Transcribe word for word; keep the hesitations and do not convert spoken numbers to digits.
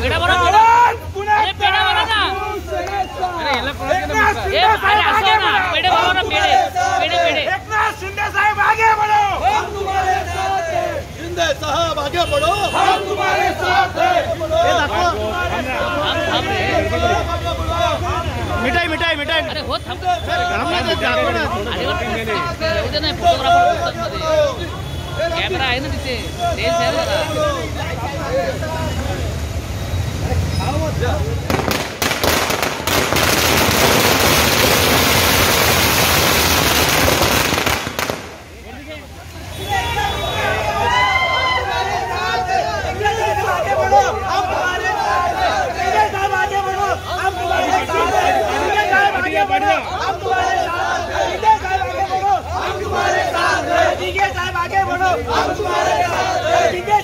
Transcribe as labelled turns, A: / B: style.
A: पेड़ा बना ये पेड़ा बना ना अरे ये लोग ये अरे असो ना पेड़े बना ना पेड़े पेड़े पेड़े
B: एकनाथ शिंदे साहब आगे बढ़ो
C: हम तुम्हारे साथ हैं शिंदे साहब आगे बढ़ो
B: हम तुम्हारे साथ हैं
C: मिठाई मिठाई मिठाई
A: अरे हो थांब
C: गरम नाही देत आपण
A: अरे उद्या नाही फोटोग्राफर बोलतात मध्ये कॅमेरा आहे ना तिथे तेच आहे जरा
B: आगे बढ़ो हम तुम्हारे साथ हैं